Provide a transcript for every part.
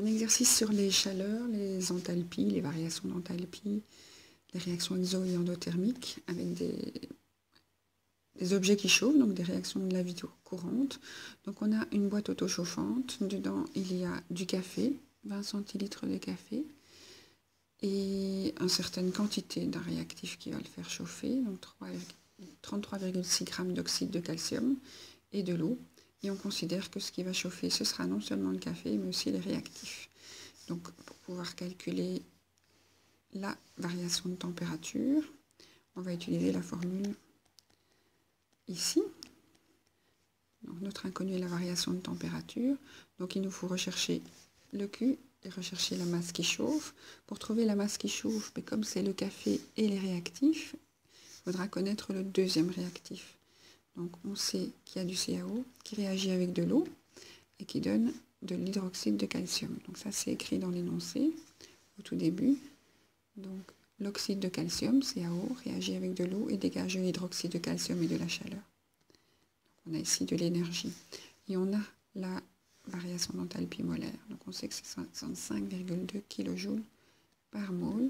Un exercice sur les chaleurs, les enthalpies, les variations d'enthalpie, les réactions exo- et endothermiques avec des objets qui chauffent, donc des réactions de la vie courante. Donc on a une boîte auto-chauffante, dedans il y a du café, 20 centilitres de café, et une certaine quantité d'un réactif qui va le faire chauffer, donc 33,6 g d'oxyde de calcium et de l'eau. Et on considère que ce qui va chauffer, ce sera non seulement le café, mais aussi les réactifs. Donc pour pouvoir calculer la variation de température, on va utiliser la formule ici. Donc notre inconnu est la variation de température. Donc il nous faut rechercher le Q et rechercher la masse qui chauffe. Pour trouver la masse qui chauffe, mais comme c'est le café et les réactifs, il faudra connaître le deuxième réactif. Donc on sait qu'il y a du CaO qui réagit avec de l'eau et qui donne de l'hydroxyde de calcium. Donc ça c'est écrit dans l'énoncé au tout début. Donc l'oxyde de calcium, CaO, réagit avec de l'eau et dégage de l'hydroxyde de calcium et de la chaleur. Donc on a ici de l'énergie. Et on a la variation d'enthalpie molaire. Donc on sait que c'est 65,2 kJ par mole.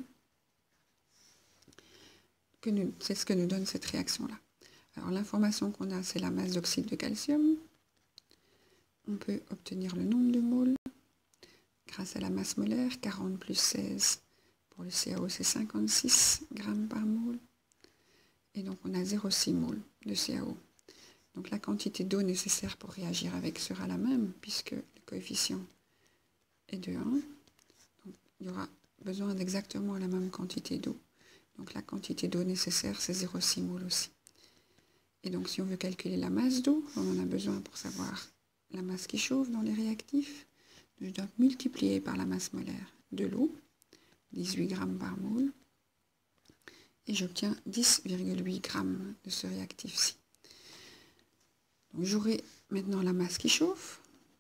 C'est ce que nous donne cette réaction-là. Alors l'information qu'on a, c'est la masse d'oxyde de calcium. On peut obtenir le nombre de moles grâce à la masse molaire. 40 plus 16 pour le CaO, c'est 56 grammes par mole. Et donc on a 0,6 moles de CaO. Donc la quantité d'eau nécessaire pour réagir avec sera la même, puisque le coefficient est de 1. Donc il y aura besoin d'exactement la même quantité d'eau. Donc la quantité d'eau nécessaire, c'est 0,6 moles aussi. Et donc si on veut calculer la masse d'eau, on en a besoin pour savoir la masse qui chauffe dans les réactifs. Je dois multiplier par la masse molaire de l'eau, 18 grammes par mole, et j'obtiens 10,8 grammes de ce réactif-ci. Donc j'aurai maintenant la masse qui chauffe.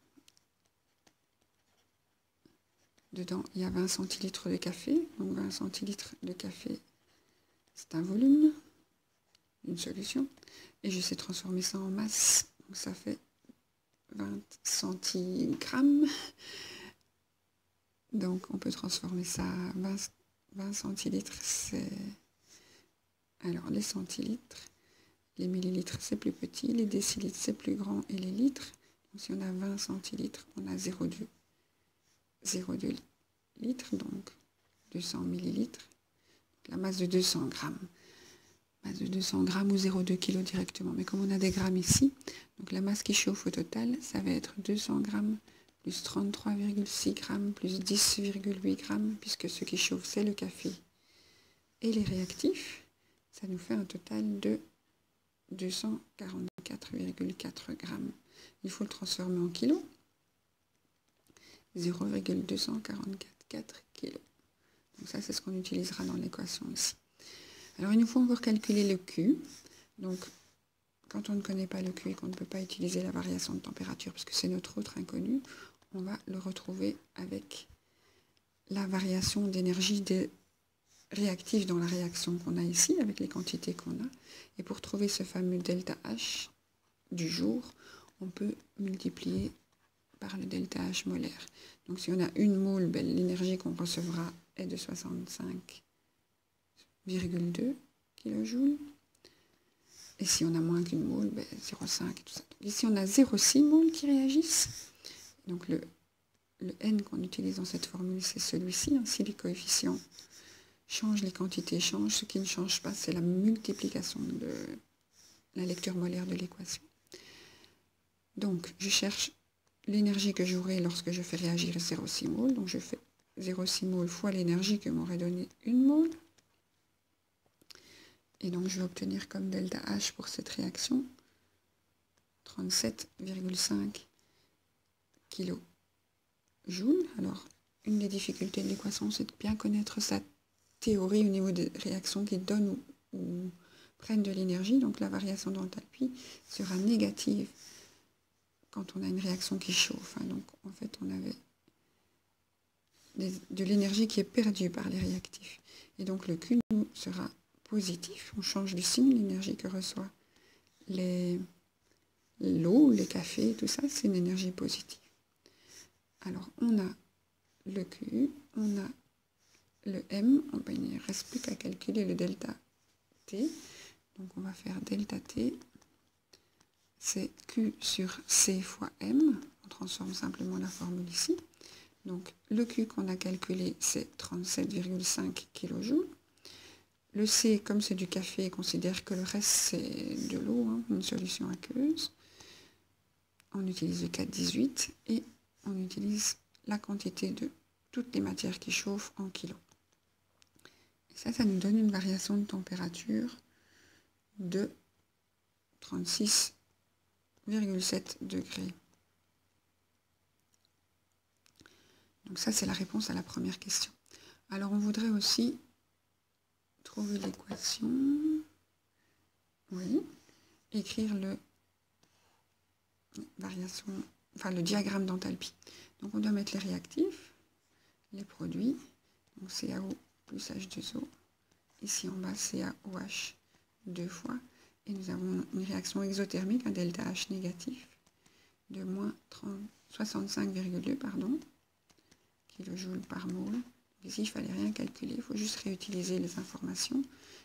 Dedans, il y a 20 centilitres de café. Donc 20 centilitres de café, c'est un volume d'une solution. Et je sais transformer ça en masse. Donc ça fait 20 centigrammes. Donc on peut transformer ça à 20 centilitres, c'est... Alors les centilitres, les millilitres c'est plus petit, les décilitres c'est plus grand et les litres. Donc si on a 20 centilitres, on a 0,2 litres, donc 200 millilitres. Donc la masse de 200 grammes. Masse de 200 grammes ou 0,2 kg directement. Mais comme on a des grammes ici, donc la masse qui chauffe au total, ça va être 200 grammes plus 33,6 grammes plus 10,8 grammes, puisque ce qui chauffe, c'est le café et les réactifs. Ça nous fait un total de 244,4 grammes. Il faut le transformer en kilos. 0,244 kg. Donc ça, c'est ce qu'on utilisera dans l'équation ici. Alors, il nous faut encore calculer le Q. Donc, quand on ne connaît pas le Q et qu'on ne peut pas utiliser la variation de température, parce que c'est notre autre inconnu, on va le retrouver avec la variation d'énergie des réactifs dans la réaction qu'on a ici, avec les quantités qu'on a. Et pour trouver ce fameux delta H du jour, on peut multiplier par le delta H molaire. Donc si on a une mole, ben, l'énergie qu'on recevra est de 65,2 kJ. Et si on a moins qu'une mole, ben, 0,5 et tout ça. Donc ici on a 0,6 moles qui réagissent. Donc le N qu'on utilise dans cette formule, c'est celui-ci. Si les coefficients changent, les quantités changent. Ce qui ne change pas, c'est la multiplication de la lecture molaire de l'équation. Donc je cherche l'énergie que j'aurai lorsque je fais réagir 0,6 mol. Donc je fais 0,6 mol fois l'énergie que m'aurait donné une mole. Et donc je vais obtenir comme delta H pour cette réaction 37,5 kJ. Alors une des difficultés de l'équation, c'est de bien connaître sa théorie au niveau des réactions qui donnent ou prennent de l'énergie. Donc la variation d'enthalpie sera négative quand on a une réaction qui chauffe. Donc en fait on avait de l'énergie qui est perdue par les réactifs. Et donc le Q sera positif. On change du signe, l'énergie que reçoit l'eau, les cafés, tout ça, c'est une énergie positive. Alors on a le Q, on a le M, il ne reste plus qu'à calculer le delta T. Donc on va faire delta T, c'est Q sur C fois M. On transforme simplement la formule ici. Donc le Q qu'on a calculé, c'est 37,5 kJ. Le C, comme c'est du café, considère que le reste c'est de l'eau, hein, une solution aqueuse. On utilise le 4,18 et on utilise la quantité de toutes les matières qui chauffent en kilos. Et ça nous donne une variation de température de 36,7 degrés. Donc ça, c'est la réponse à la première question. Alors, on voudrait aussi trouver l'équation, oui, écrire le diagramme d'enthalpie. Donc, on doit mettre les réactifs, les produits, donc CaO plus H2O. Ici, en bas, CaOH 2 fois. Et nous avons une réaction exothermique, un delta H négatif, de moins 65,2, kJ par mol. Ici, il ne fallait rien calculer, il faut juste réutiliser les informations.